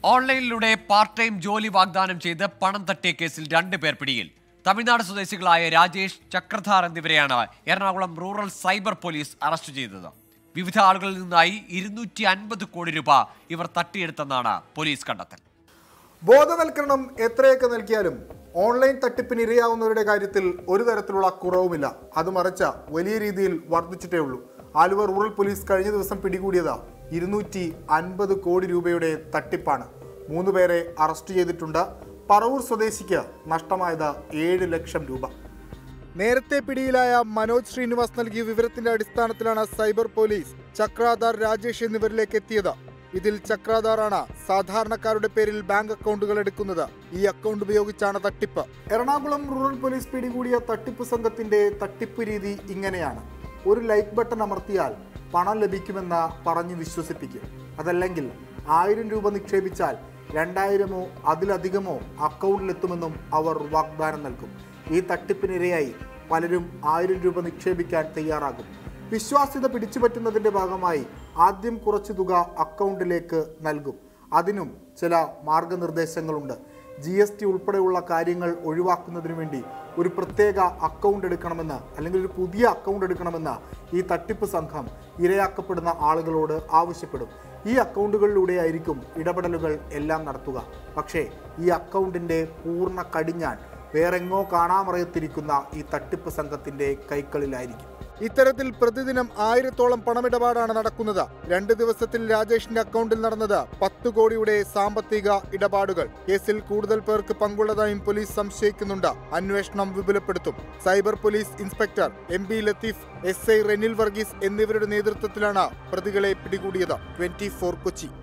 ഓൺലൈനിലൂടെ part time ജോലി വാഗ്ദാനം ചെയ്ത് പണം തട്ടിയ കേസിൽ 2 പേർ പിടിയിൽ. തമിഴ്നാട് സ്വദേശികളായ രാജേഷ്, ചക്രധാർ എന്നിവരെയാണ് Ernakulam rural cyber police arrest ചെയ്തത്. വിവിധ ആളുകളിൽ നിന്നായി 250 കോടി രൂപ ഇവർ തട്ടിയെടുത്തെന്നാണ് പോലീസ് കണ്ടെത്തൽ. ബോധവൽക്കരണം എത്രയൊക്കെ നൽകിയാലും ഓൺലൈൻ തട്ടിപ്പിന് ഇരയാവുന്നവരുടെ കാര്യത്തിൽ ഒരു തരത്തിലുള്ള കുറവുമില്ല. അത് മറിച്ച് വലിയ രീതിയിൽ വർദ്ധിച്ചിട്ടേ ഉള്ളൂ. ആലുവ റൂറൽ പോലീസ് കഴിഞ്ഞ ദിവസം പിടികൂടിയത് 250 കോടി രൂപയുടെ തട്ടിപ്പാണ്. 3 പേരെ അറസ്റ്റ് ചെയ്തിട്ടുണ്ട്. പറവൂർ സ്വദേശിക്ക് നഷ്ടമായത് 7 ലക്ഷം രൂപ. നേരത്തെ പിടിയിലായ മനോജ് ശ്രീനിവാസ് നൽകിയ വിവരത്തിന്റെ അടിസ്ഥാനത്തിലാണ് സൈബർ പോലീസ് ചക്രാധാർ, രാജേഷ് എന്നിവരിലേക്ക് എത്തിയത്. ഇതിൽ ചക്രാധാറാണ് സാധാരണക്കാരുടെ പേരിൽ ബാങ്ക് അക്കൗണ്ടുകൾ എടുക്കുന്നത്. ഈ അക്കൗണ്ട് ഉപയോഗിച്ചാണ് തട്ടിപ്പ്. എറണാകുളം റൂറൽ പോലീസ് പിടികൂടിയ തട്ടിപ്പ് സംഘത്തിന്റെ തട്ടിപ്പ് രീതി ഇങ്ങനെയാണ്. ഒരു ലൈക്ക് ബട്ടൺ അമർത്തിയാൽ പണം ലഭിക്കുമെന്ന് പറഞ്ഞ് വിശ്വസിപ്പിക്കും. അതല്ലെങ്കിൽ 1000 രൂപ നിക്ഷേപിച്ചാൽ 2000-ഓ അതിലധികമോ അക്കൗണ്ടിലെത്തുമെന്നും അവർ വാഗ്ദാനം നൽകും. ഈ തട്ടിപ്പിനിരയായി പലരും 1000 രൂപ നിക്ഷേപിക്കാൻ തയ്യാറാകും. വിശ്വാസ്യത പിടിച്ചുപറ്റുന്നതിൻ്റെ ഭാഗമായി ആദ്യം കുറച്ച് തുക അക്കൗണ്ടിലേക്ക് നൽകും. അതിനും ചില മാർഗനിർദ്ദേശങ്ങളുണ്ട്. GST ഉൾപ്പെടെയുള്ള കാര്യങ്ങൾ ഒഴിവാക്കുന്നതിന് വേണ്ടി ഒരു പ്രത്യേക അക്കൗണ്ട് എടുക്കണമെന്ന്, അല്ലെങ്കിൽ ഒരു പുതിയ അക്കൗണ്ട് എടുക്കണമെന്ന് ഈ തട്ടിപ്പ് സംഘം ഇരയാക്കപ്പെടുന്ന ആളുകളോട് ആവശ്യപ്പെടും. ഈ അക്കൗണ്ടുകളിലൂടെയായിരിക്കും ഇടപെടലുകൾ എല്ലാം നടത്തുക. പക്ഷേ ഈ അക്കൗണ്ടിൻ്റെ പൂർണ്ണ കടിഞ്ഞാൺ വേറെങ്ങോ കാണാമറയത്തിരിക്കുന്ന ഈ തട്ടിപ്പ് സംഘത്തിൻ്റെ കൈകളിലായിരിക്കും. ഇത്തരത്തിൽ പ്രതിദിനം 1000-ഓളം പണമിടപാടാണ് നടക്കുന്നത്. 2 ദിവസത്തിൽ രാജേഷിന്റെ അക്കൗണ്ടിൽ നടന്നത് 10 കോടിയുടെ സാമ്പത്തിക ഇടപാടുകൾ. കേസിൽ കൂടുതൽ പേർക്ക് പങ്കുള്ളതായും പോലീസ് സംശയിക്കുന്നുണ്ട്. അന്വേഷണം വിപുലപ്പെടുത്തും. Cyber police inspector MB Latheef, SI Renil Varghese എന്നിവരുടെ നേതൃത്വത്തിലാണ് പ്രതികളെ പിടികൂടിയത്. 24 കൊച്ചി.